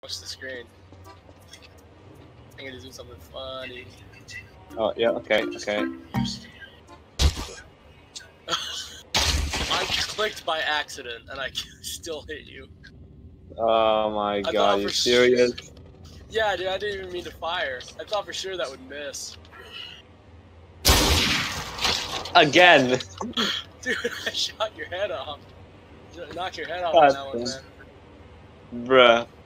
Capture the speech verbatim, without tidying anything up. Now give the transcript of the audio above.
Watch the screen. I'm gonna do something funny. Oh, yeah, okay, okay. I clicked by accident, and I still hit you. Oh my I god, you for serious? Yeah, dude, I didn't even mean to fire. I thought for sure that would miss. Again! Dude, I shot your head off. Knock your head off God, on that one, man. bruh.